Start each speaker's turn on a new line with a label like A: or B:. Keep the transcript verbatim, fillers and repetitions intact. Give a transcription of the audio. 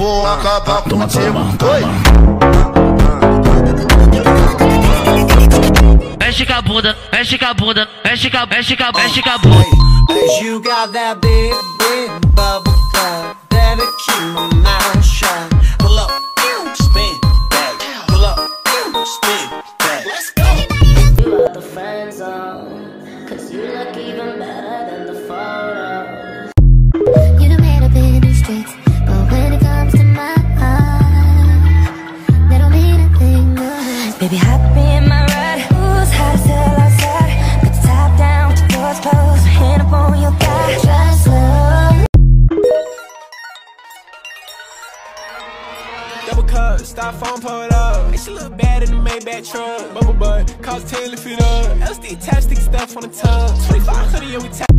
A: vou acabar contigo. Oi.
B: Mexe com a bunda, mexe com a bunda, mexe com a, mexe com a, mexe com a bunda.
C: Cause you got that big, big bubble butt that'll keep my mouth shut. Pull up, spin back, pull up, spin back. Let's go.
D: You are the friend zone, cause you look even better than the photos.
E: You done made up in these streets, but when it comes to my heart, they don't mean a thing, no.
D: Baby, hop in my ride, who's hot as hell outside? Put the top down with your doors closed, hand up on your thigh. Try slow.
F: Double cup, styrofoam pulled up. Makes you look bad in the Maybach truck. Bubble butt, cause tail if it up. L S D attached, stick stuff on the tub. twenty-five hundred, yeah, we tap.